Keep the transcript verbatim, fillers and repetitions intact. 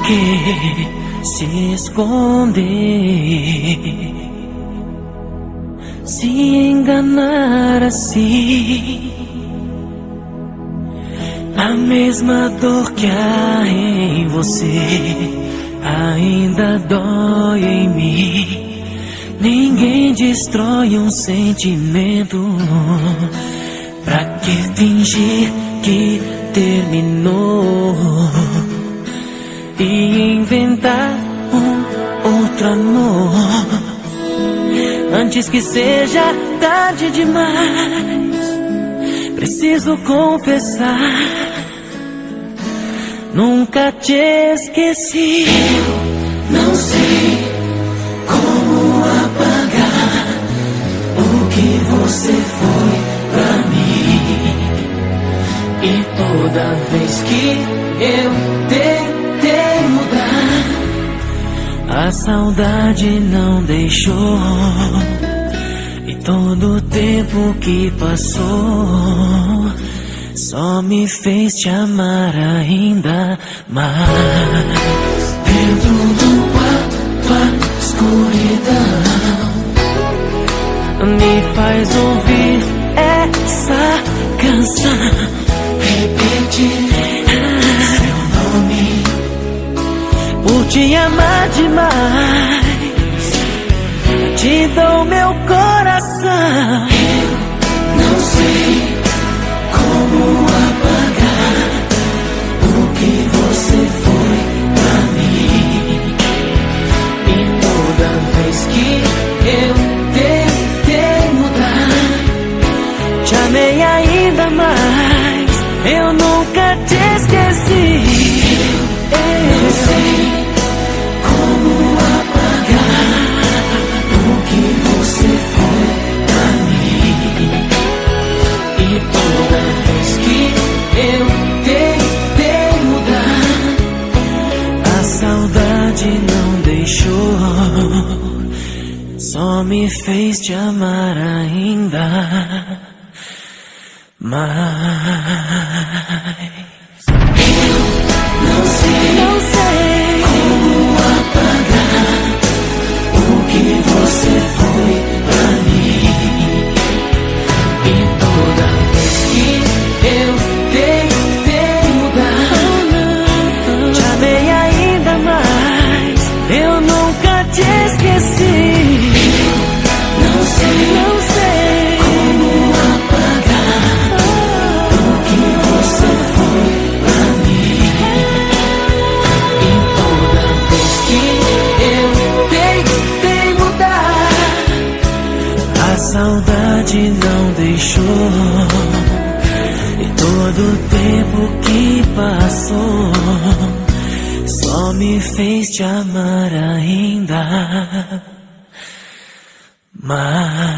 que se esconder, se enganar assim. A mesma dor que há em você ainda dói em mim. Ninguém destrói um sentimento. Pra que fingir que terminou e inventar um outro amor antes que seja tarde demais? Preciso confessar, nunca te esqueci. Eu não sei como apagar o que você foi pra mim. E toda vez que eu tentei mudar, a saudade não deixou. E todo o tempo que passou só me fez te amar ainda mais. Dentro do quarto a escuridão me faz ouvir essa canção, repetir seu nome, por te amar demais. Te dou meu coração. Eu não sei como apagar o que você foi pra mim. E toda vez que eu tentei mudar, te amei ainda mais. Eu nunca te esqueci. Eu não sei como apagar o que você foi pra mim. E toda vez que eu tentei mudar, a saudade não deixou. Só me fez te amar ainda mais. Eu não sei, Não sei como apagar o que você foi pra mim. E toda vez que eu tentei mudar, te amei ainda mais. Eu nunca te esqueci. Não sei, Não sei como apagar o que você foi pra mim. E toda vez que eu tentei mudar, a saudade não deixou. E todo o tempo que passou só me fez te amar ainda mais.